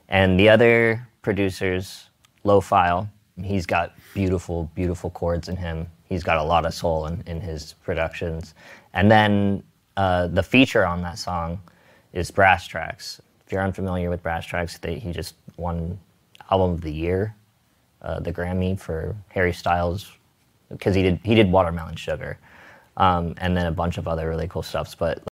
And the other producer's Low File. He's got beautiful, beautiful chords in him. He's got a lot of soul in his productions. And then the feature on that song is Brass Tracks. If you're unfamiliar with Brass Tracks, he just won Album of the Year, the Grammy for Harry Styles, because he did Watermelon Sugar, and then a bunch of other really cool stuff. But